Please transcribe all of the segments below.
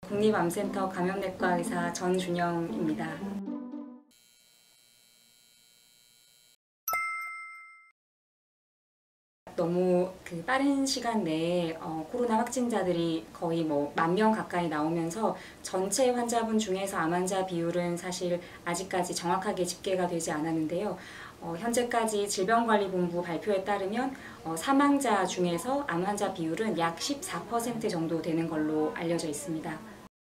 국립암센터 감염내과 의사 전준영입니다. 너무 빠른 시간 내에 코로나 확진자들이 거의 10,000명 가까이 나오면서 전체 환자분 중에서 암 환자 비율은 사실 아직까지 정확하게 집계가 되지 않았는데요. 현재까지 질병관리본부 발표에 따르면 사망자 중에서 암 환자 비율은 약 14% 정도 되는 걸로 알려져 있습니다.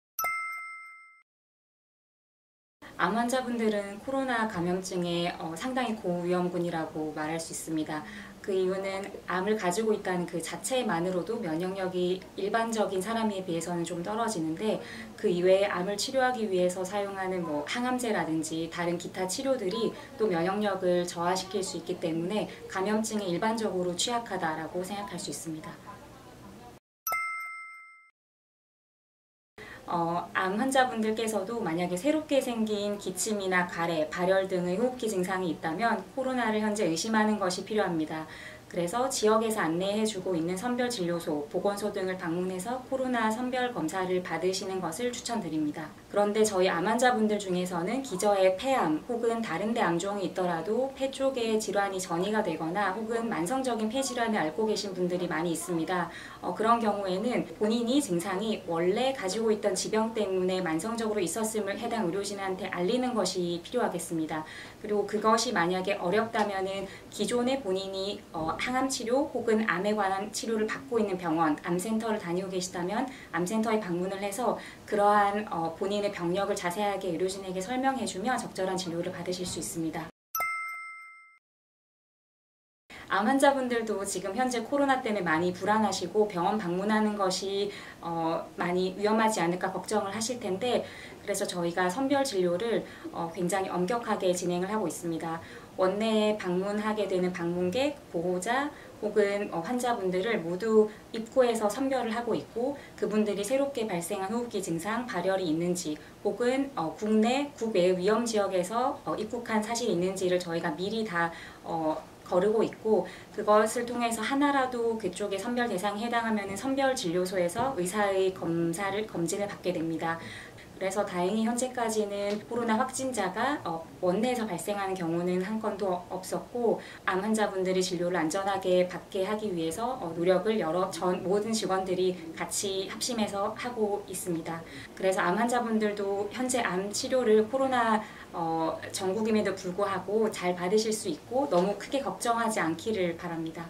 암 환자분들은 코로나 감염증의 상당히 고위험군이라고 말할 수 있습니다. 그 이유는 암을 가지고 있다는 그 자체만으로도 면역력이 일반적인 사람에 비해서는 좀 떨어지는데, 그 이외에 암을 치료하기 위해서 사용하는 항암제라든지 다른 기타 치료들이 또 면역력을 저하시킬 수 있기 때문에 감염증에 일반적으로 취약하다라고 생각할 수 있습니다. 암 환자분들께서도 만약에 새롭게 생긴 기침이나 가래, 발열 등의 호흡기 증상이 있다면 코로나를 현재 의심하는 것이 필요합니다. 그래서 지역에서 안내해주고 있는 선별진료소, 보건소 등을 방문해서 코로나 선별 검사를 받으시는 것을 추천드립니다. 그런데 저희 암 환자분들 중에서는 기저에 폐암 혹은 다른 데 암종이 있더라도 폐 쪽에 질환이 전이가 되거나 혹은 만성적인 폐질환을 앓고 계신 분들이 많이 있습니다. 그런 경우에는 본인이 증상이 원래 가지고 있던 질병 때문에 만성적으로 있었음을 해당 의료진한테 알리는 것이 필요하겠습니다. 그리고 그것이 만약에 어렵다면은 기존에 본인이 항암 치료 혹은 암에 관한 치료를 받고 있는 병원, 암센터를 다니고 계시다면 암센터에 방문을 해서 그러한 본인의 병력을 자세하게 의료진에게 설명해주며 적절한 진료를 받으실 수 있습니다. 암 환자분들도 지금 현재 코로나 때문에 많이 불안하시고 병원 방문하는 것이 많이 위험하지 않을까 걱정을 하실 텐데, 그래서 저희가 선별 진료를 굉장히 엄격하게 진행을 하고 있습니다. 원내에 방문하게 되는 방문객, 보호자 혹은 환자분들을 모두 입구에서 선별을 하고 있고, 그분들이 새롭게 발생한 호흡기 증상, 발열이 있는지 혹은 국내, 국외 위험 지역에서 입국한 사실이 있는지를 저희가 미리 다 거르고 있고, 그것을 통해서 하나라도 그쪽에 선별 대상에 해당하면 선별 진료소에서 의사의 검진을 받게 됩니다. 그래서 다행히 현재까지는 코로나 확진자가 원내에서 발생하는 경우는 한 건도 없었고, 암 환자분들이 진료를 안전하게 받게 하기 위해서 노력을 모든 직원들이 같이 합심해서 하고 있습니다. 그래서 암 환자분들도 현재 암 치료를 코로나 전국임에도 불구하고 잘 받으실 수 있고 너무 크게 걱정하지 않기를 바랍니다.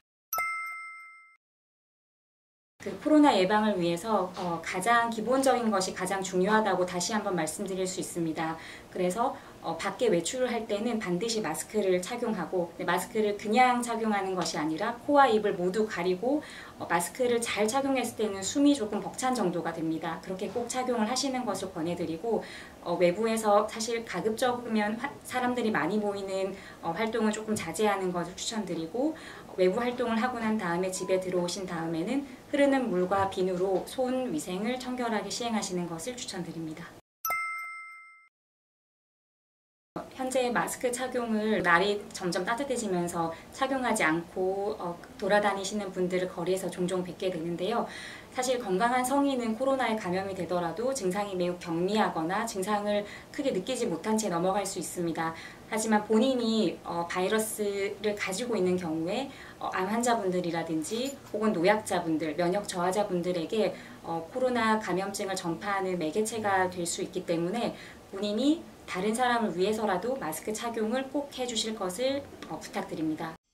코로나 예방을 위해서 가장 기본적인 것이 가장 중요하다고 다시 한번 말씀드릴 수 있습니다. 그래서 밖에 외출을 할 때는 반드시 마스크를 착용하고, 마스크를 그냥 착용하는 것이 아니라 코와 입을 모두 가리고 마스크를 잘 착용했을 때는 숨이 조금 벅찬 정도가 됩니다. 그렇게 꼭 착용을 하시는 것을 권해드리고, 외부에서 사실 가급적이면 사람들이 많이 모이는 활동을 조금 자제하는 것을 추천드리고, 외부 활동을 하고 난 다음에 집에 들어오신 다음에는 흐르는 물과 비누로 손 위생을 청결하게 시행하시는 것을 추천드립니다. 현재 마스크 착용을 날이 점점 따뜻해지면서 착용하지 않고 돌아다니시는 분들을 거리에서 종종 뵙게 되는데요. 사실 건강한 성인은 코로나에 감염이 되더라도 증상이 매우 경미하거나 증상을 크게 느끼지 못한 채 넘어갈 수 있습니다. 하지만 본인이 바이러스를 가지고 있는 경우에 암 환자분들이라든지 혹은 노약자분들, 면역 저하자분들에게 코로나 감염증을 전파하는 매개체가 될 수 있기 때문에 본인이 다른 사람을 위해서라도 마스크 착용을 꼭 해주실 것을 부탁드립니다.